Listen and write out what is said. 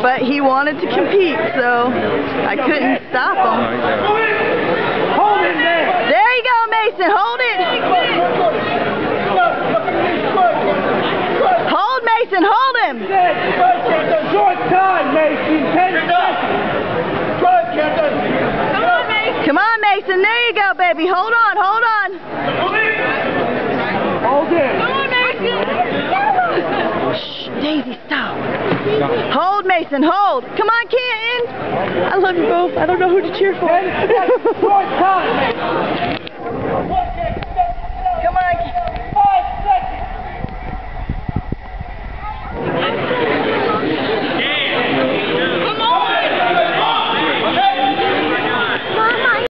But he wanted to compete, so I couldn't stop him. Hold it there. There you go, Mason. Hold it. Hold, Mason. Hold him. It's a short time, Mason. 10 seconds. Come on, Mason. There you go, baby. Hold on. Hold on. Hold it. Shh, Daisy, stop. Hold, Mason. Hold. Come on, Canton. I love you both. I don't know who to cheer for. Short time, Mason.